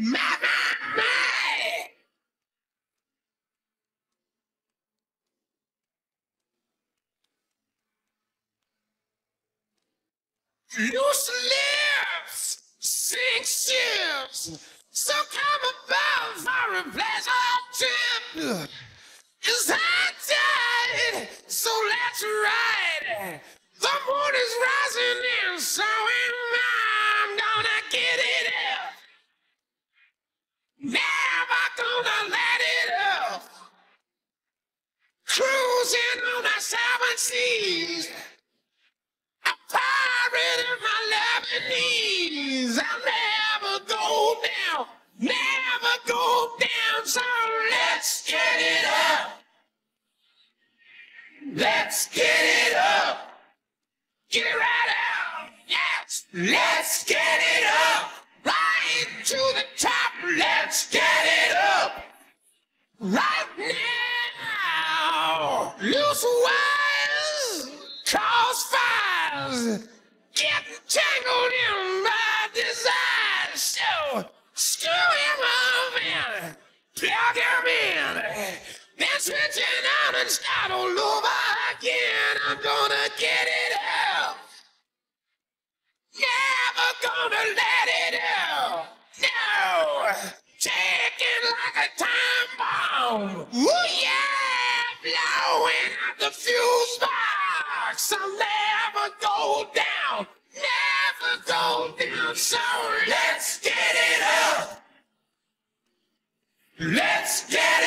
My. Loose lips, sink ships, so come above for a pleasure trip. It's high tide, so let's ride. The moon is rising and so am I. I'm gonna get it up. Never gonna let it up. Cruising on the seven seas. A pirate in my Lebanese. I'll never go down. Never go down. So let's get it up. Let's get it up. Get it right out. Yes. Let's get it up. Right to the top. Let's get it up. Right now. Loose wires cause fires. Getting tangled in my desire. So screw him up and plug him in. Then switch it out and start all over again. I'm gonna get it up. Never gonna let it out. No. Take it like a time bomb. Ooh yeah. Blowing out the fuse box. I'll never go down. Never go down. So let's get it up. Let's get